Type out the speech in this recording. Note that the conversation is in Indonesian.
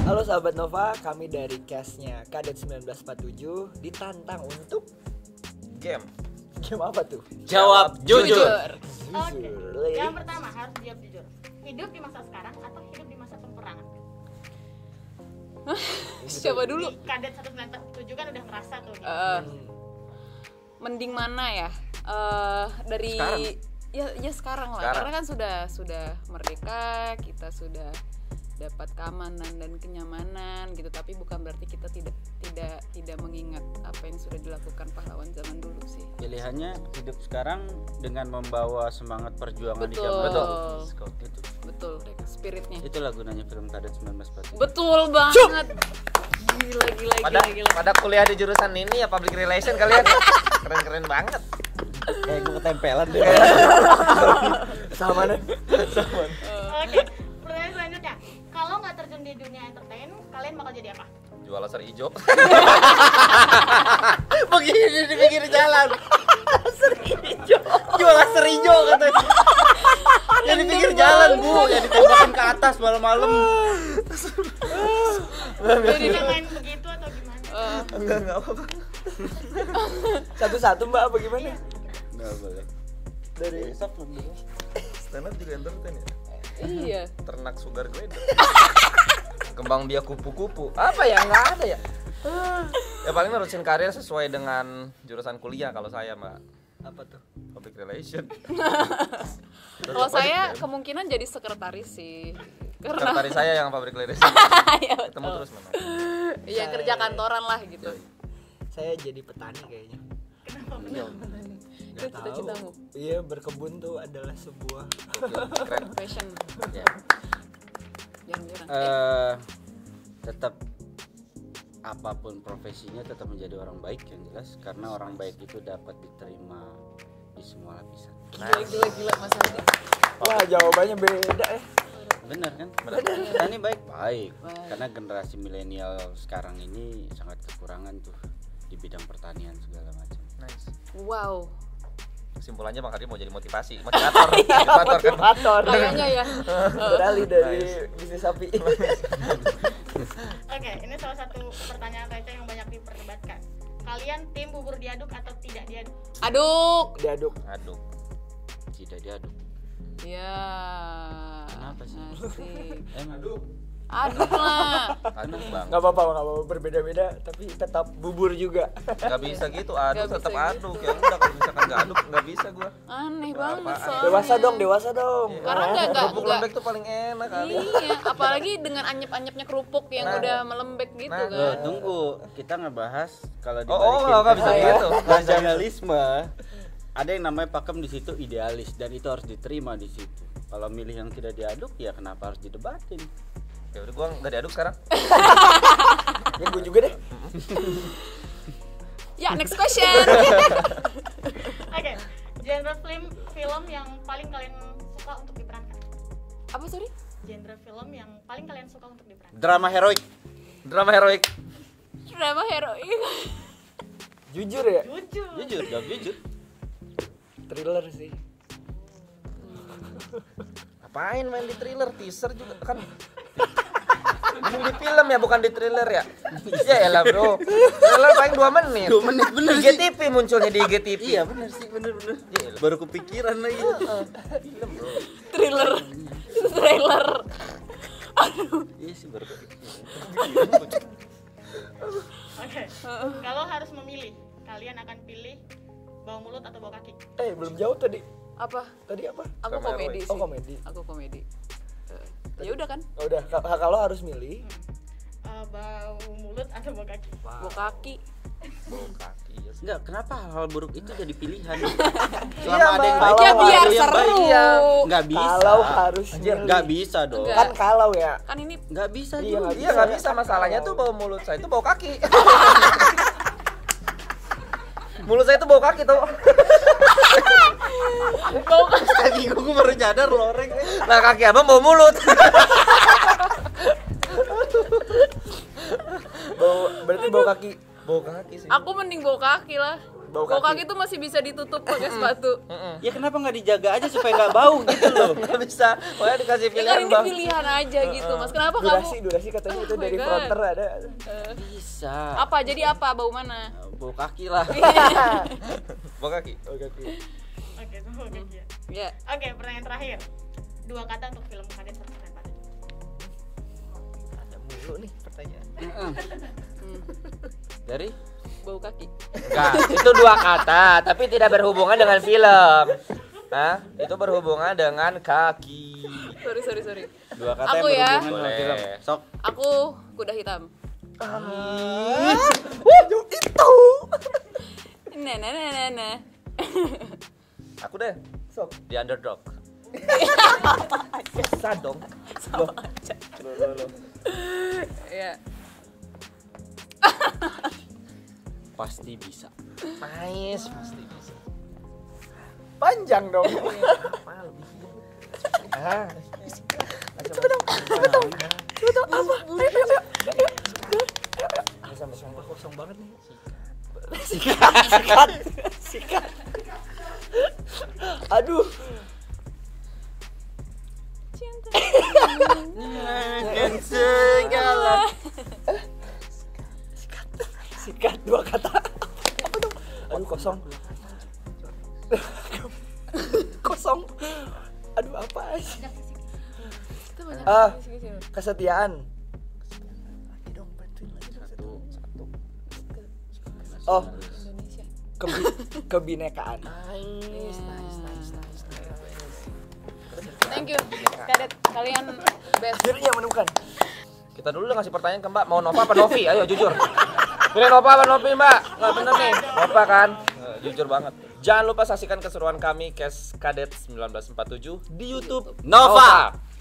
Halo sahabat Nova, kami dari castnya Kadet 1947 ditantang untuk Game apa tuh? Jawab jujur. Oke. Lady. Yang pertama harus jawab jujur. Hidup di masa sekarang atau hidup di masa peperangan? Siapa dulu? Di Kadet 1947 kan udah ngerasa tuh. Mending mana ya? Dari Sekarang. ya sekarang lah. Sekarang. Karena kan sudah merdeka, kita sudah dapat keamanan dan kenyamanan gitu. Tapi bukan berarti kita tidak mengingat apa yang sudah dilakukan pahlawan zaman dulu sih. Pilihannya hidup sekarang dengan membawa semangat perjuangan di Betul. zaman Betul. itu. Betul, spiritnya. Itulah gunanya film Kadet 1947. Betul banget. Gila. Pada kuliah di jurusan ini ya public relation kalian. Keren banget. Kayak gue ketempelan deh. Sama nih. Oke. Pertanyaan selanjutnya. Kalau nggak terjun di dunia entertain, kalian bakal jadi apa? Jual laser hijau. Begini di pinggir jalan. Jual laser hijau katanya. Yang di pinggir jalan bu, yang ditembakin ke atas malam-malam. Jadi main begitu atau gimana? Enggak apa-apa. Satu-satu Mbak apa gimana? Nggak boleh. Dari Stand up juga entertain ya. Iya. Ternak sugar glider. Kembang biak kupu-kupu. Apa ya? Enggak ada ya. Ya paling nerusin karir sesuai dengan jurusan kuliah kalau saya, Mbak. apa tuh? Public relation. Kalau saya kemungkinan jadi sekretaris sih. Karena Sekretaris saya yang public relation. ya, Ketemu terus memang. Iya kerja kantoran lah gitu. Saya jadi petani kayaknya. Itu cita-citamu. Iya, berkebun tuh adalah sebuah Keren. Passion. Ya. Jarang-jarang. Tetap apapun profesinya tetap menjadi orang baik yang jelas, karena orang baik itu dapat diterima di semua lapisan. Gila Mas Adi. wah, jawabannya beda ya. Benar kan? Benar. Kita ini baik, Baik. karena generasi milenial sekarang ini sangat kekurangan tuh di bidang pertanian segala macam. Nice. Wow. Kesimpulannya Bang Kardi mau jadi motivasi, motivator. Motivator kan. Motivator. Kayaknya ya. Beralih dari Nice. bisnis sapi. Oke, ini salah satu pertanyaan receh yang banyak diperdebatkan. Kalian tim bubur diaduk atau tidak diaduk? Aduk. Diaduk. Aduh. Tidak diaduk. Ya. Kenapa sih? Asik. Emang Aduk lah. Aduh Bang. Nggak apa-apa, berbeda-beda, tapi tetap bubur juga. Nggak bisa gitu, aduk Nggak tetap bisa aduk. Ya udah kalau misalkan nggak aduk nggak bisa gua. Aneh Wah, banget apaan? soalnya. Dewasa dong. Karena nggak Kerupuk lembek tuh paling enak kali. Iya, apalagi dengan anyep-anyepnya kerupuk yang Nah. udah melembek gitu Nah. Loh, kan. tunggu, kita ngebahas kalau Oh, dibalikin nggak bisa ke gitu. nasionalisme. Ada yang namanya pakem di situ idealis, dan itu harus diterima di situ. Kalau milih yang tidak diaduk, ya kenapa harus didebatin? Ya udah gua nggak diaduk sekarang. Ya gue juga deh. Ya, next question. Oke, genre film yang paling kalian suka untuk diperankan? Apa sorry? Genre film yang paling kalian suka untuk diperankan? Drama heroik. Drama heroik. Drama heroik. Jujur ya, Jujur. Jujur, jawab jujur. thriller sih. Apain main di thriller, teaser juga kan. Ini di film ya, bukan di thriller ya. Ya elah bro. Thriller paling 2 menit. 2 menit bener sih. IGTV munculnya di IGTV. Iya bener sih, bener. Baru kepikiran lagi. Thriller. Trailer. Iya sih baru kepikiran. Oke. Kalau harus memilih, kalian akan pilih bau mulut atau bau kaki? Belum jauh tadi. Apa? Tadi apa? Aku Drama komedi heroik. sih. Oh, komedi. Aku komedi. Ya udah kan. Oh, udah, kalau harus milih, Bau mulut atau bau kaki? Bau kaki. Bau kaki. Ya. Enggak, kenapa hal buruk itu jadi pilihan? Iya, Selama ada yang baik, Mbak. Ya Kalau biar ada yang seru. baik. Iya. Nggak bisa. kalau harus milih. Nggak bisa dong. Enggak. Kan kalau ya. Kan ini Nggak bisa Iya, juga. Iya nggak bisa, masalahnya tuh bau mulut saya itu bau kaki. Mulut saya tuh bau kaki tuh. bau Kaki gue baru nyadar loreng. Nah kaki abang bau mulut. Berarti bau kaki. Bau kaki sih. Aku mending bau kaki lah. Bau Bau kaki. kaki tuh masih bisa ditutup pakai sepatu. Ya kenapa nggak dijaga aja supaya nggak bau gitu loh? Nggak bisa, pokoknya dikasih Ya kan pilihan ini bang. pilihan aja gitu, Mas. Kenapa Durasi katanya itu Oh my dari God. fronter ada. Bisa. Apa? Jadi apa? Bau mana? Bau kaki lah. Bau kaki. Bau kaki. Oke, tuh oke ya. Ya. Oke, pertanyaan terakhir. 2 kata untuk film Kadet 100% Padat. Ada mulu nih pertanyaan. Dari Bau kaki. Enggak, itu 2 kata, tapi tidak berhubungan dengan film. Hah? Itu berhubungan dengan kaki. Sorry. 2 kata Aku yang ya. berhubungan dengan Boleh. film. Sok. Aku kuda hitam. Itu. Nah. Aku deh, Sok. The Underdog. Bisa dong. Loh. Ya. Pasti bisa. Nice, pasti bisa. Panjang dong. Ah, Sampai sumpah kosong banget nih. Sikat. Aduh. Dan segala. Sikat 2 kata. Apa dong? Aduh kosong. Kosong. Aduh apa aja? Kita banyak Ah. kisi-kisi. Kesetiaan. Lagi dong bantuin lagi dong. Oh, Indonesia. kebinekaan. Nice. Thank you, Kadet. Kalian best. Akhirnya menemukan. kita dulu udah ngasih pertanyaan ke Mbak, mau Nova apa Novi? Ayo jujur. Pilih Nova apa Novi, Mbak? Nggak bener nih. Nova kan? Jujur banget. Jangan lupa saksikan keseruan kami Kes Kadet 1947 di YouTube Nova.